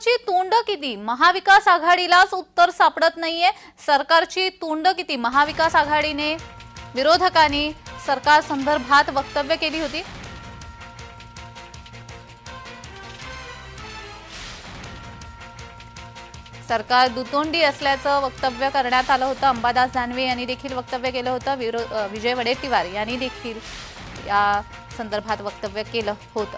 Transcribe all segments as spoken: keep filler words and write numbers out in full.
सरकारची तोंड किती? महाविकास आघाडीलाच उत्तर सापडत नाहीये। सरकारची तोंड किती? महाविकास आघाडीने विरोधकांनी सरकार संदर्भात वक्तव्य केली होती। सरकार दुतोंडी असल्याचं वक्तव्य करण्यात आलं होतं। अंबादास दानवे यांनी देखील वक्तव्य केलं होतं। विजय वडेट्टीवार यांनी देखील या संदर्भात वक्तव्य केलं होतं।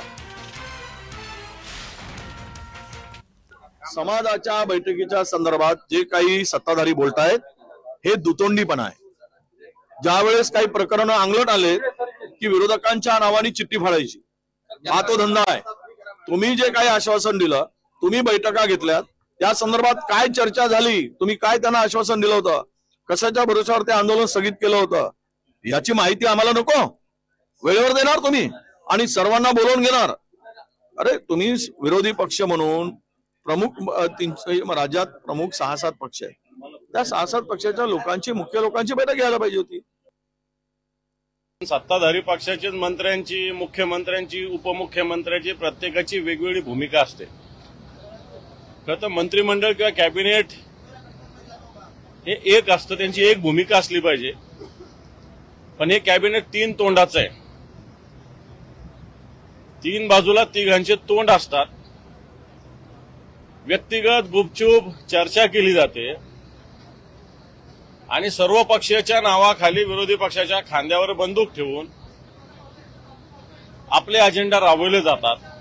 समाजाच्या बैठकीच्या संदर्भात जे काही सत्ताधारी बोलतायत हे दुतोंडीपणा आहे। ज्यावेळेस काही प्रकरण अंगलट आले की विरोधकांच्या नावाने चिठ्ठी फाडायची, हा तो धंदा आहे। तुम्ही जे काही आश्वासन दिलं, तुम्ही बैठका घेतल्यात, त्या संदर्भात काय चर्चा झाली, तुम्ही काय त्यांना आश्वासन दिलं होतं, कशाच्या भरोशावर ते आंदोलन स्थगित केलं होतं, याची माहिती आम्हाला नको? वेळेवर देणार तुम्ही आणि सर्वांना बोलवून घेणार? अरे तुम्ही विरोधी पक्ष म्हणून प्रमुख राज्यात प्रमुख सहा सात पक्ष आहेत, त्या सहा सात पक्षाच्या लोकांची मुख्य लोकांची बैठक घ्यायला पाहिजे होती। सत्ताधारी पक्षाच्या मंत्र्यांची, मुख्यमंत्र्यांची, उपमुख्यमंत्र्यांची प्रत्येकाची वेगवेगळी भूमिका असते। खरं तर मंत्रिमंडळ किंवा कॅबिनेट हे एक असतं, त्यांची एक भूमिका असली पाहिजे। पण हे कॅबिनेट तीन तोंडाचं आहे, तीन बाजूला तिघांचे तोंड असतात। व्यक्तिगत गुपचूप चर्चा केली जाते आणि सर्व पक्षाच्या नावाखाली विरोधी पक्षाच्या खांद्यावर बंदूक ठेवून आपले अजेंडा राबवले जातात।